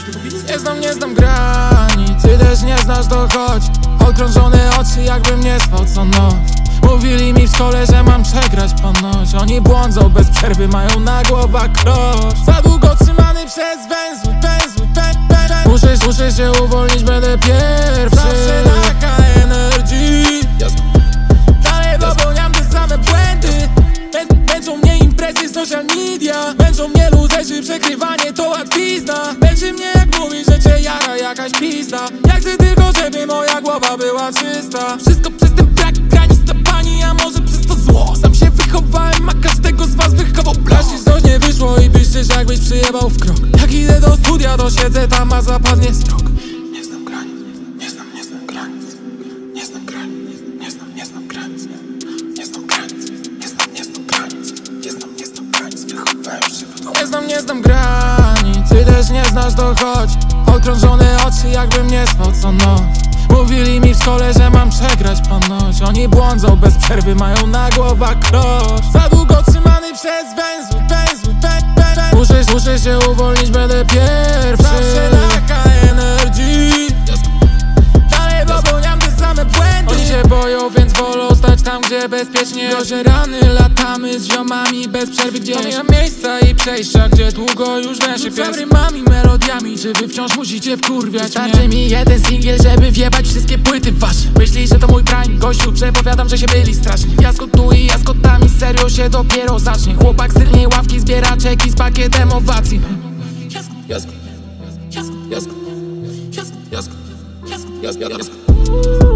Nie znam granic, ty też nie znasz, to chodź. Okrążone oczy, jakbym nie spał co noc. Mówili mi w szkole, że mam przegrać ponoć. Oni błądzą bez przerwy, mają na głowach krosz. Za długo trzymany przez węzły. Muszę się uwolnić, będę pierwszy. Zawsze na high energy. Dalej popełniam te same błędy. Męczą mnie imprezy, social media. Męczą mnie luzerzy, przekrywanie to łatwizna. Męczy mnie jak mówisz, że cię jara jakaś pizda. Ja chcę tylko, żeby moja głowa była czysta. Wszystko przez ten brak granic na pani, a może przez to zło. Sam się wychowałem, a każdego z was wychował blok. Jeśli coś nie wyszło i piszesz, jakbyś przyjebał w krok. Jak idę do studia, to siedzę tam, a zapadnie strok. Nie znam granic, nie znam granic. Nie znam granic, nie znam granic. Nie znam granic, nie znam granic. Nie znam granic, wychowałem się w Nie znam granic, ty też nie znasz, to chodź. Okrążone oczy, jakbym nie spał co noc. Mówili mi w szkole, że mam przegrać ponoć. Oni błądzą bez przerwy, mają na głowach krosz. Za długo trzymany przez węzły. Muszę się uwolnić, będę pierwszy. Zawsze na high energy. Dalej popełniam te same błędy. Oni się boją, więc wolą stać tam, gdzie bezpiecznie. Dożerany latamy z ziomami bez przerwy, gdzie nie ma miejsca i przejścia, gdzie długo już węszy pies. Rymami, melodiami, czy wy wciąż musicie wkurwiać mnie? Wystarczy mi jeden singiel, żeby wjebać wszystkie płyty wasze. Myślisz, że to mój prime, gościu, przepowiadam, że się byli strasznie. Fiasko tu i jaskotami, serio się dopiero zacznie. Chłopak z tylnej ławki zbiera czeki z pakietem owacji. Jasko.